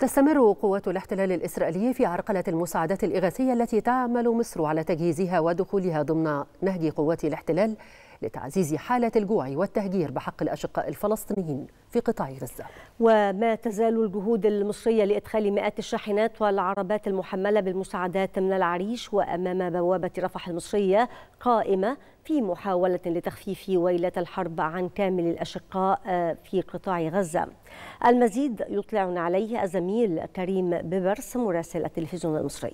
تستمر قوات الاحتلال الإسرائيلي في عرقلة المساعدات الإغاثية التي تعمل مصر على تجهيزها ودخولها ضمن نهج قوات الاحتلال لتعزيز حالة الجوع والتهجير بحق الأشقاء الفلسطينيين في قطاع غزة. وما تزال الجهود المصرية لإدخال مئات الشاحنات والعربات المحملة بالمساعدات من العريش وأمام بوابة رفح المصرية قائمة في محاولة لتخفيف ويلة الحرب عن كامل الأشقاء في قطاع غزة. المزيد يطلعنا عليه الزميل كريم بيبرس مراسل التلفزيون المصري.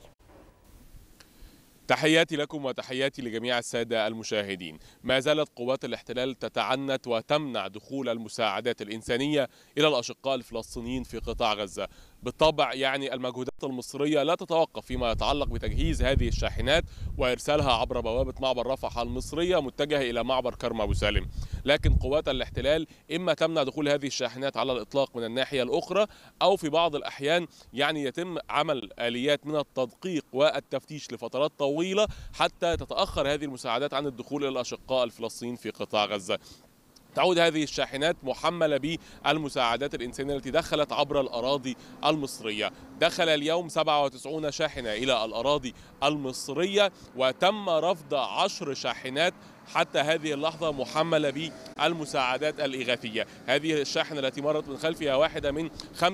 تحياتي لكم وتحياتي لجميع السادة المشاهدين. ما زالت قوات الاحتلال تتعنت وتمنع دخول المساعدات الإنسانية إلى الأشقاء الفلسطينيين في قطاع غزة. بالطبع المجهودات المصرية لا تتوقف فيما يتعلق بتجهيز هذه الشاحنات وإرسالها عبر بوابة معبر رفح المصرية متجهة إلى معبر كرم أبو سالم، لكن قوات الاحتلال إما تمنع دخول هذه الشاحنات على الإطلاق من الناحية الأخرى، أو في بعض الأحيان يتم عمل آليات من التدقيق والتفتيش لفترات طويلة حتى تتأخر هذه المساعدات عن الدخول إلى الأشقاء الفلسطينيين في قطاع غزة. تعود هذه الشاحنات محملة بالمساعدات الإنسانية التي دخلت عبر الأراضي المصرية. دخل اليوم 97 شاحنة إلى الأراضي المصرية، وتم رفض 10 شاحنات حتى هذه اللحظة محملة بالمساعدات الإغاثية. هذه الشاحنة التي مرت من خلفها واحدة من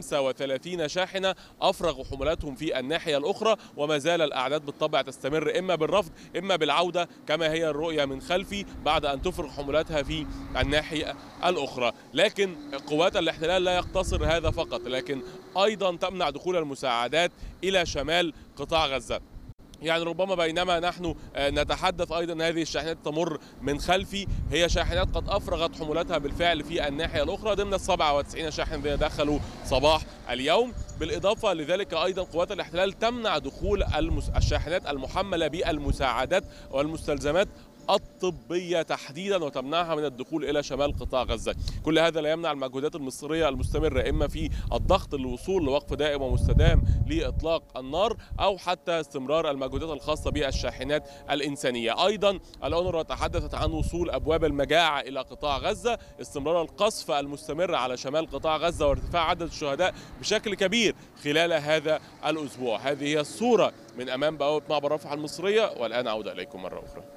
35 شاحنة أفرغوا حملاتهم في الناحية الأخرى، وما زال الأعداد بالطبع تستمر إما بالرفض إما بالعودة كما هي الرؤية من خلفي بعد أن تفرغ حملاتها في الناحية الأخرى. لكن قوات الاحتلال لا يقتصر هذا فقط، لكن أيضا تمنع دخول المساعدات إلى شمال قطاع غزة. ربما بينما نحن نتحدث أيضا هذه الشاحنات تمر من خلفي، هي شاحنات قد أفرغت حمولتها بالفعل في الناحية الأخرى ضمن 97 شاحن الذين دخلوا صباح اليوم. بالإضافة لذلك أيضا قوات الاحتلال تمنع دخول الشاحنات المحملة بالمساعدات والمستلزمات الطبية تحديدا، وتمنعها من الدخول إلى شمال قطاع غزة. كل هذا لا يمنع المجهودات المصرية المستمرة إما في الضغط للوصول لوقف دائم ومستدام لإطلاق النار، أو حتى استمرار المجهودات الخاصة بالشاحنات الإنسانية. أيضا الأونروا تحدثت عن وصول أبواب المجاعة إلى قطاع غزة، استمرار القصف المستمر على شمال قطاع غزة، وارتفاع عدد الشهداء بشكل كبير خلال هذا الأسبوع. هذه هي الصورة من أمام بوابة معبر رفح المصرية، والآن أعود إليكم مرة أخرى.